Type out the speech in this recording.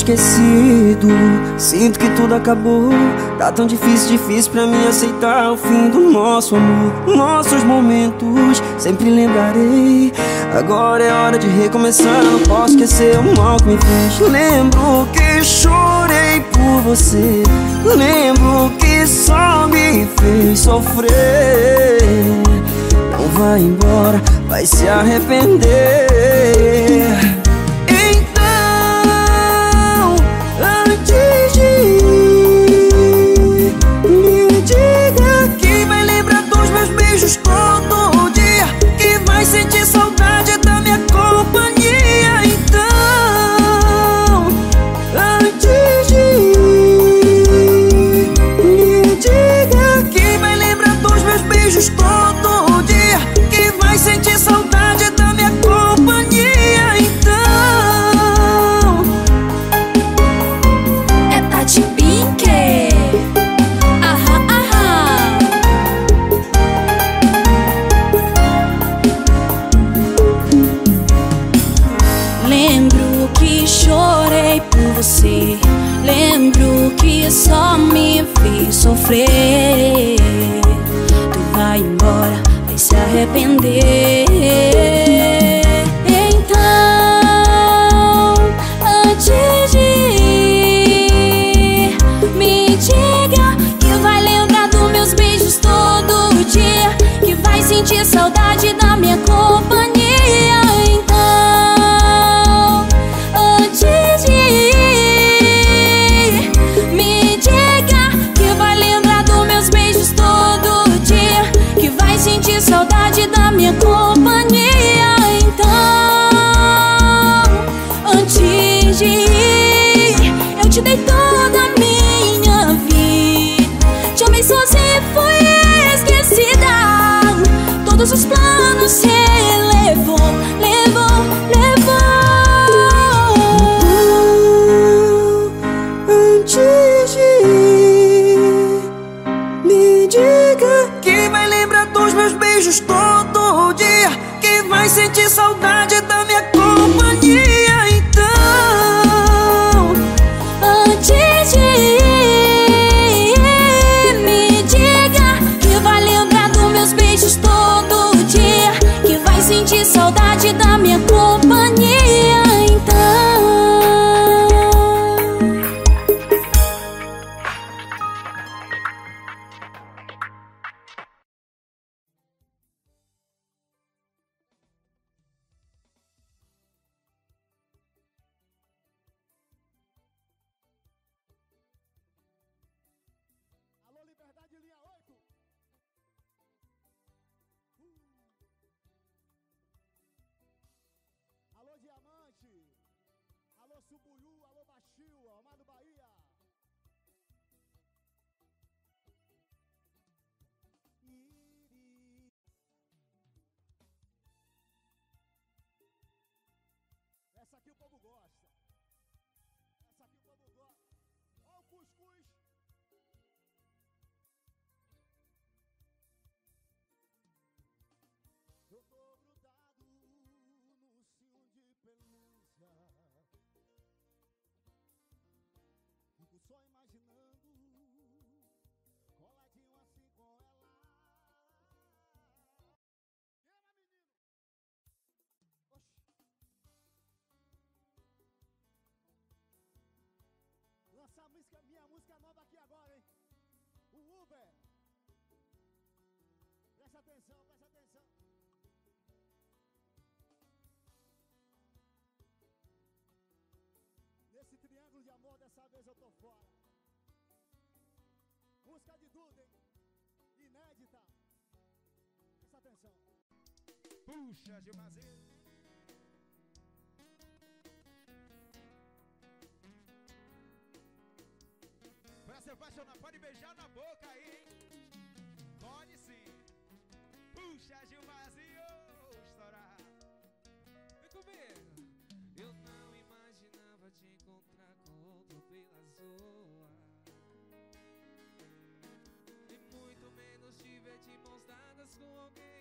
esquecido. Sinto que tudo acabou. Tá tão difícil pra mim aceitar o fim do nosso amor. Nossos momentos sempre lembrarei. Agora é hora de recomeçar. Não posso esquecer o mal que me fez. Lembro que chorei por você. Lembro que só me fez sofrer. Não vai embora, vai se arrepender. Então, antes de ir, me diga que vai lembrar dos meus beijos todo dia, que vai sentir saudade da minha companhia. Então, antes de ir, me diga que vai lembrar dos meus beijos todo dia, que vai sentir saudade da minha companhia. Então, é Tati Pink. Aham, aham. Lembro que chorei por você. Lembro que só me fez sofrer. Tu vai embora, vai se arrepender. Então, antes de ir, me diga que vai lembrar dos meus beijos todo dia, que vai sentir saudade da minha companhia. Então, antes de ir, me diga que vai lembrar dos meus beijos todo dia, que vai sentir saudade da minha companhia. Então, antes de ir, eu te dei toda a minha vida, te amei sozinha e fui esquecida. Todos os planos se levou, levou, levou. antes de ir, me diga que vai lembrar dos meus beijos todo dia, que vai sentir saudade da minha companhia. Então, Antes de ir, me diga que vai lembrar dos meus beijos todo dia, que vai sentir saudade da minha companhia. Então, Alô, Liberdade, linha 8. Alô, Diamante. Alô, Subuiú. Alô, Baixio. Amado Bahia. Essa aqui o povo gosta. Essa aqui o povo gosta. Ó o cuscuz. Eu tô grudado num cio de pelúcia. Fico só imaginando, coladinho assim com ela. Queima, menino! Oxi! Lançar minha música nova aqui agora, hein? O Uber! Presta atenção, presta atenção. Nesse triângulo de amor, dessa vez eu tô fora. Música de Duda, hein? Inédita. Presta atenção. Puxa, Gilmazinho. Pra se apaixonar, pode beijar na boca aí, hein? Pode sim. Puxa, Gilmazinho, estourar. Vem comigo. Eu não imaginava te encontrar com outro pela zoa, e muito menos te ver de mãos dadas com alguém